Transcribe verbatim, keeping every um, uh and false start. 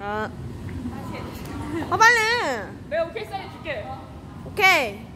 아, 아 빨리. 내가 오케이 사인 줄게. 오케이.